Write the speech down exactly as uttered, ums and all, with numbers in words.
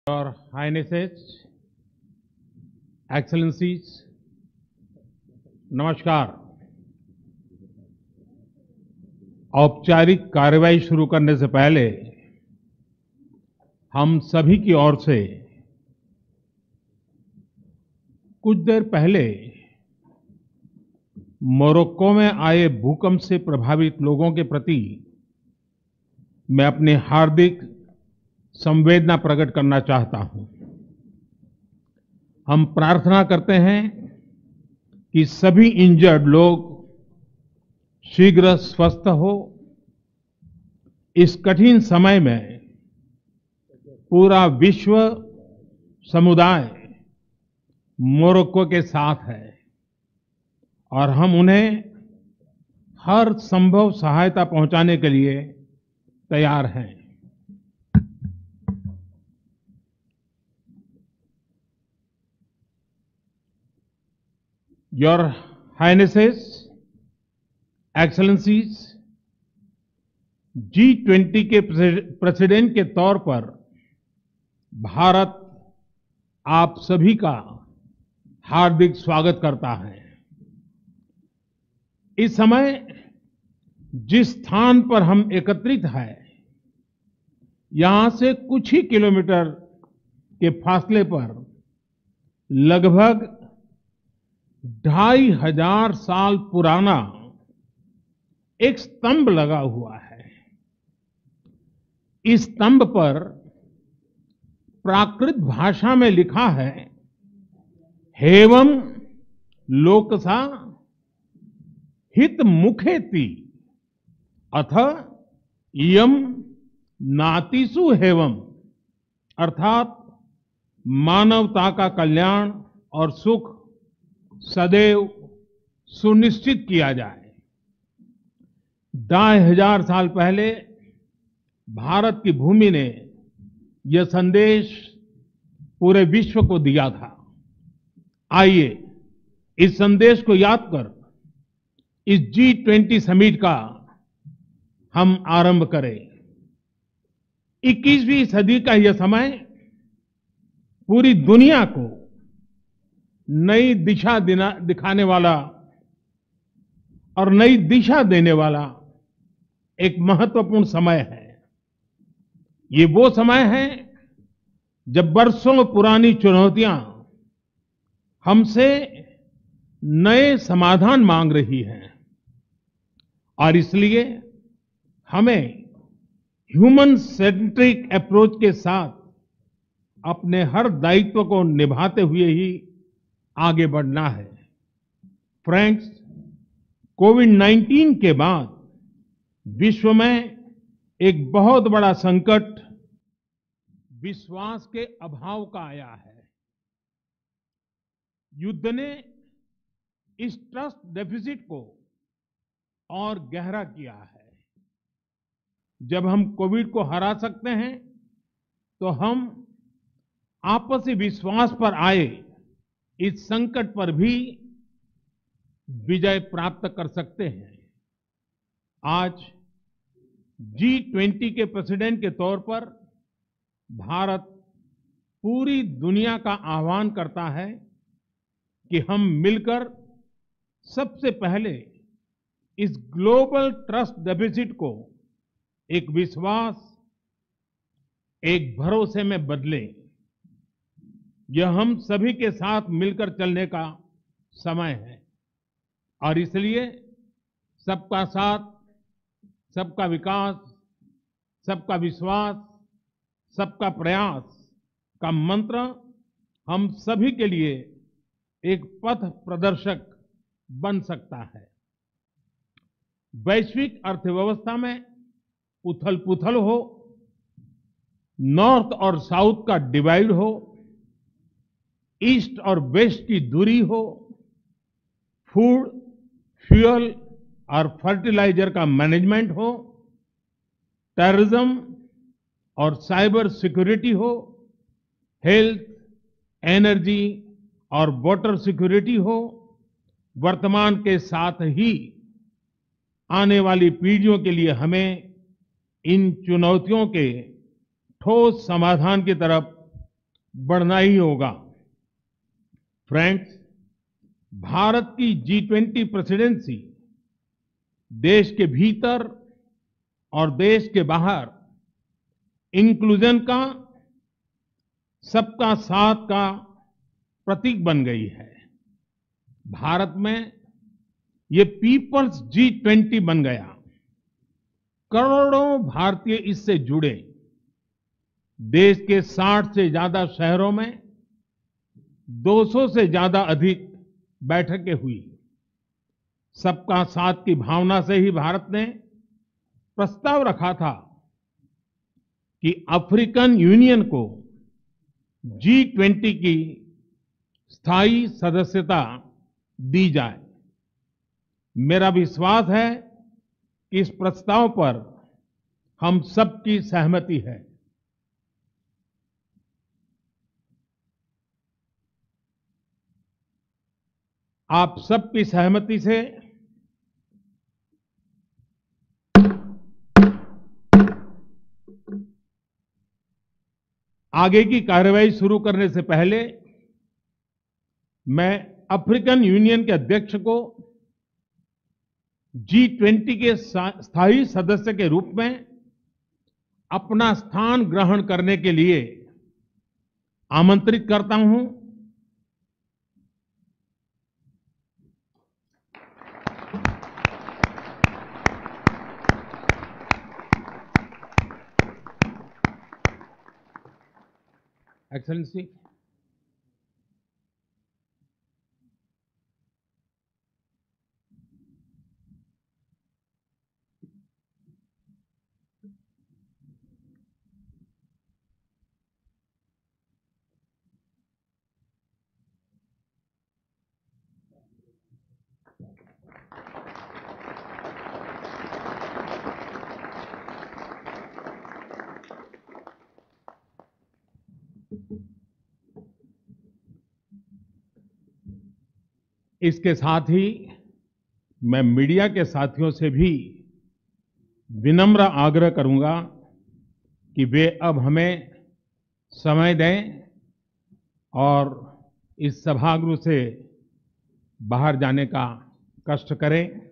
Your Highnesses, Excellencies, नमस्कार। औपचारिक कार्यवाही शुरू करने से पहले हम सभी की ओर से कुछ देर पहले मोरक्को में आए भूकंप से प्रभावित लोगों के प्रति मैं अपनी हार्दिक संवेदना प्रकट करना चाहता हूं। हम प्रार्थना करते हैं कि सभी इंजर्ड लोग शीघ्र स्वस्थ हो। इस कठिन समय में पूरा विश्व समुदाय मोरक्को के साथ है और हम उन्हें हर संभव सहायता पहुंचाने के लिए तैयार हैं। Your Highnesses, Excellencies, G twenty के प्रेसिडेंट के तौर पर भारत आप सभी का हार्दिक स्वागत करता है। इस समय जिस स्थान पर हम एकत्रित हैं, यहां से कुछ ही किलोमीटर के फासले पर लगभग ढाई हजार साल पुराना एक स्तंभ लगा हुआ है। इस स्तंभ पर प्राकृत भाषा में लिखा है, हेवम लोकसा हित मुखेति अथ इयम नातिसु हेवम, अर्थात मानवता का कल्याण और सुख सदैव सुनिश्चित किया जाए। ढाई हजार साल पहले भारत की भूमि ने यह संदेश पूरे विश्व को दिया था। आइए इस संदेश को याद कर इस जी ट्वेंटी समिट का हम आरंभ करें। इक्कीसवीं सदी का यह समय पूरी दुनिया को नई दिशा दिखाने वाला और नई दिशा देने वाला एक महत्वपूर्ण समय है। ये वो समय है जब बरसों पुरानी चुनौतियां हमसे नए समाधान मांग रही हैं और इसलिए हमें ह्यूमन सेंट्रिक अप्रोच के साथ अपने हर दायित्व को निभाते हुए ही आगे बढ़ना है। फ्रेंड्स, कोविड नाइनटीन के बाद विश्व में एक बहुत बड़ा संकट विश्वास के अभाव का आया है। युद्ध ने इस ट्रस्ट डेफिसिट को और गहरा किया है। जब हम कोविड को हरा सकते हैं तो हम आपसी विश्वास पर आए इस संकट पर भी विजय प्राप्त कर सकते हैं। आज जी ट्वेंटी के प्रेसिडेंट के तौर पर भारत पूरी दुनिया का आह्वान करता है कि हम मिलकर सबसे पहले इस ग्लोबल ट्रस्ट डेफिसिट को एक विश्वास, एक भरोसे में बदलें। यह हम सभी के साथ मिलकर चलने का समय है और इसलिए सबका साथ, सबका विकास, सबका विश्वास, सबका प्रयास का मंत्र हम सभी के लिए एक पथ प्रदर्शक बन सकता है। वैश्विक अर्थव्यवस्था में उथल-पुथल हो, नॉर्थ और साउथ का डिवाइड हो, ईस्ट और वेस्ट की दूरी हो, फूड, फ्यूल और फर्टिलाइजर का मैनेजमेंट हो, टेररिज्म और साइबर सिक्योरिटी हो, हेल्थ, एनर्जी और वाटर सिक्योरिटी हो, वर्तमान के साथ ही आने वाली पीढ़ियों के लिए हमें इन चुनौतियों के ठोस समाधान की तरफ बढ़ना ही होगा। फ्रेंड्स, भारत की जी ट्वेंटी प्रेसिडेंसी देश के भीतर और देश के बाहर इंक्लूजन का, सबका साथ का प्रतीक बन गई है। भारत में ये पीपल्स जी ट्वेंटी बन गया। करोड़ों भारतीय इससे जुड़े। देश के साठ से ज्यादा शहरों में दो सौ से ज्यादा अधिक बैठकें हुई। सबका साथ की भावना से ही भारत ने प्रस्ताव रखा था कि अफ्रीकन यूनियन को जी ट्वेंटी की स्थायी सदस्यता दी जाए। मेरा विश्वास है कि इस प्रस्ताव पर हम सबकी सहमति है। आप सबकी सहमति से आगे की कार्रवाई शुरू करने से पहले मैं अफ्रीकन यूनियन के अध्यक्ष को जी ट्वेंटी के स्थायी सदस्य के रूप में अपना स्थान ग्रहण करने के लिए आमंत्रित करता हूं। एक्सेलेंसी, इसके साथ ही मैं मीडिया के साथियों से भी विनम्र आग्रह करूंगा कि वे अब हमें समय दें और इस सभागृह से बाहर जाने का कष्ट करें।